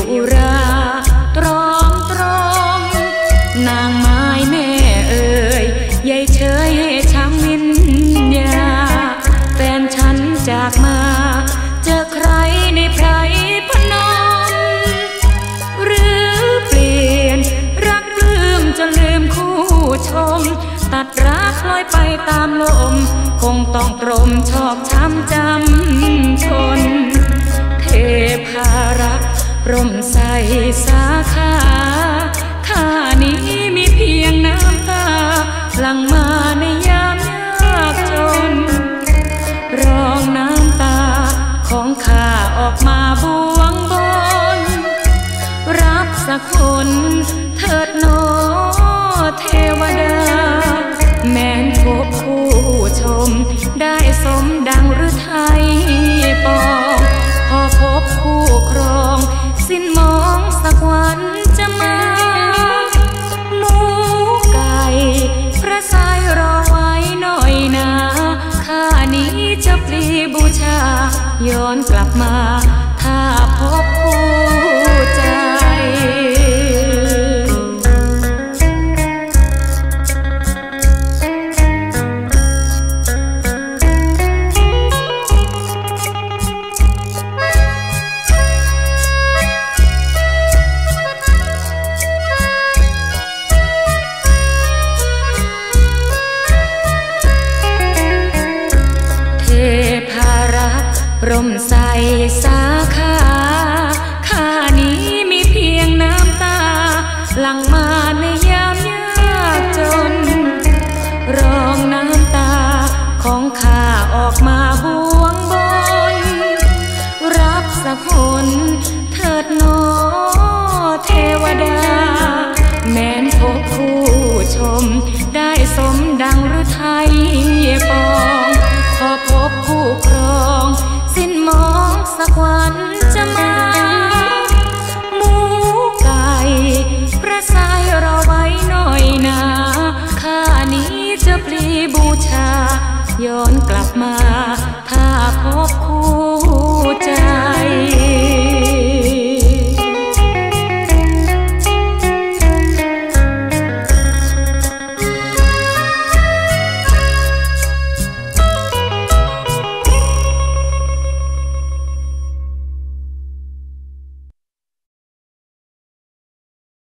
อุราตรอมตรมนางไม้แม่เอ่ยยายเชยให้ช้ำวิญญาแฟนฉันจากมาเจอใครในไพรพนมหรือเปลี่ยนรักลืมจนลืมคู่ชมตัดรักลอยไปตามลมคงต้องตรมชอกช้ำจำชนเทพารักร่มใสสาขาข้านี้มีเพียงน้ำตาหลั่งมาในยามยากจนรองน้ำตาของข้าออกมาบวงบนรับสักคนเถิดหนอเทวดาแม้นพบคู่ชมได้สมดังฤทัยปองพอพบคู่ครองสิ้นมองสักวันจะมาหมูไก่พระสายรอไว้หน่อยนะข้านี้จะปลีบูชาย้อนกลับมาถ้าพบคู่ใจร่มใสสาขาข้านี้มีเพียงน้ำตาหลั่งมาในยามยากจนรองน้ำตาของข้าออกมาบวงบนรับสักคนเถิดหนอเทวดาแม้นพบคู่ชมได้สมดังฤทัยปองพอพบคู่ครองสิ้นมองสักวันจะมาหมูไก่พระสายรอไว้หน่อยนะข้านี้จะปลีบูชาย้อนกลับมา